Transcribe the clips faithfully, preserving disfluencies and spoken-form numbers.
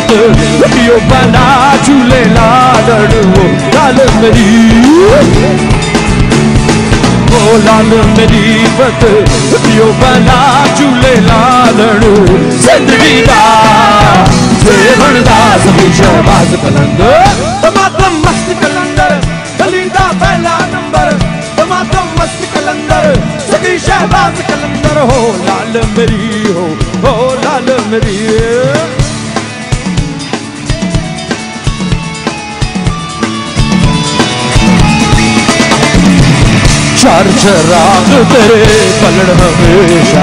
पियो बना झूले लाल वो लाल मेरी ओ लाल मेरी बत पियो बना झूले लालड़ू जिंदगी दा सेवन दा सभी शहबाज कलंदर टमाटम मस्त कलंदर गली दा पहला नंबर टमाटम मस्त कलंदर सभी शहबाज कलंदर हो लाल मेरी हो हो लाल मेरी चार चराग तेरे पलड़ हमेशा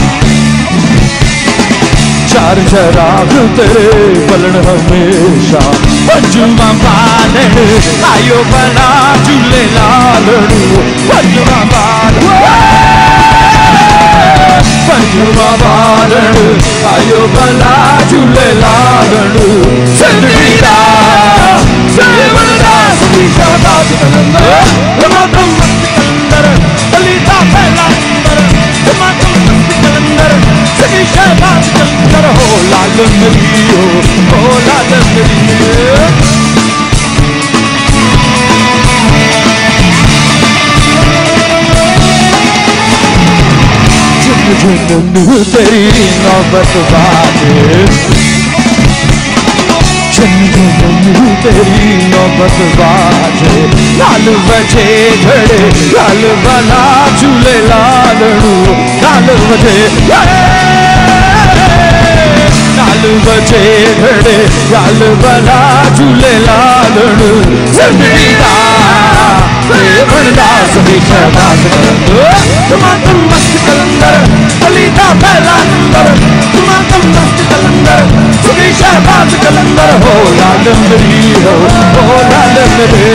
चार चराग तेरे पलड़ हमेशा पंजुमा बालन आयो बना झूले लालड़ू पंजुमा बालन पंजुमा बालन आयो बना झूले लालड़ू जिंदगी दा सेवन दा सभी शहबाज कलंदर टमाटम गलीदा पहला नंबर टमाटम मस्त कलंदर सभी शहबाज कलंदर हो लाल मेरी हो हो लाल मेरी झुन झुन तेरी नौबत बाजे झुन झुन तेरी नौबत बाजे लाल बजे घड़े लाल बना झूले लालड़ू लाल बजे लाल बजे घड़े लाल बना झूले लालड़ू जिंदगी दा सेवन दा सभी शहबाज कलंदर टमाटम मस्त कलंदर गली दा पहला नंबर टमाटम मस्त कलंदर सभी शहबाज कलंदर हो लाल मेरी हो हो लाल मेरे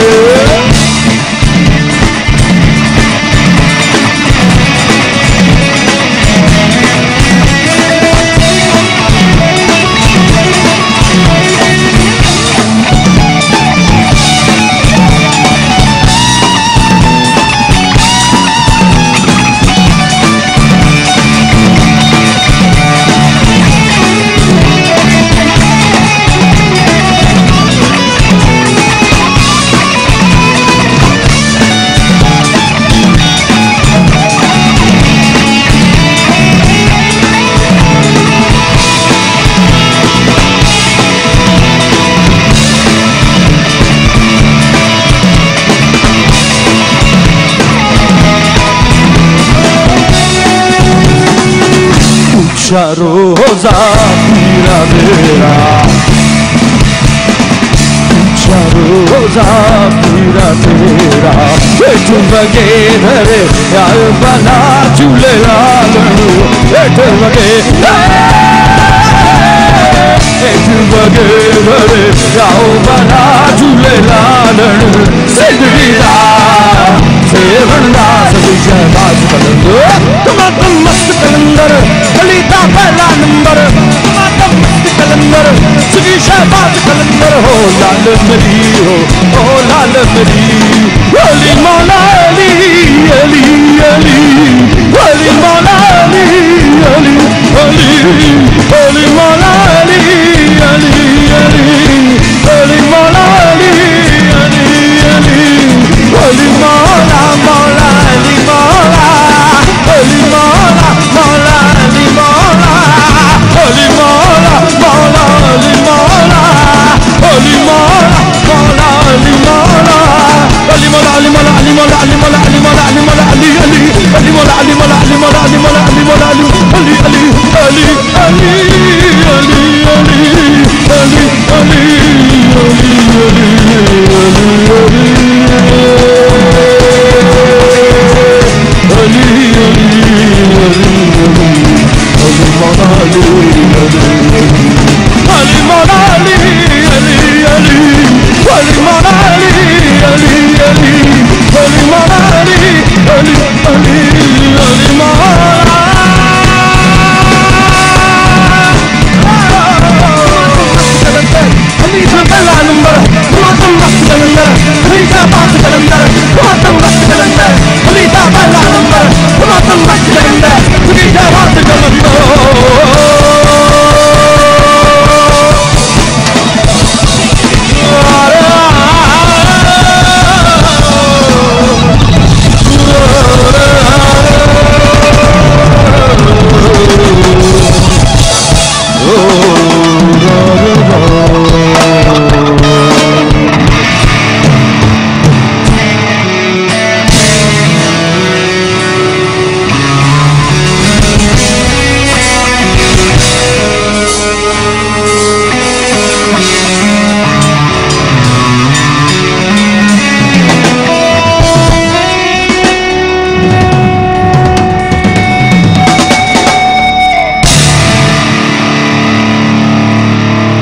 रोजा पीरा मेरा रोजा पीरा तेरा बेटू बगे धरे यार बना झूले लालड़ू बेटू बगे बेटू बगे धरे यार बना झूले लालड़ू जिंदगी दा सेवन दा सभी शहबाज कलंदर टमाटम मस्त कलंदर गली दा पहला नंबर टमाटम मस्त कलंदर सभी शहबाज कलंदर हो लाल मेरी हो हो लाल मेरी अली मौला अली अली अली अली मौला अली अली अली अली मौला अली अली अली अली मौला अली अली अली अली मौला मौला अली मौला अली मौला मौला अली मौला अली मौला मौला अली मौला अली मौला मौला अली मौला अली मौला अली मौला अली मौला अली मौला अली मौला अली मौला अली अली अली मौला अली मौला अली मौला अली मौला अली मौला अली अली अली अली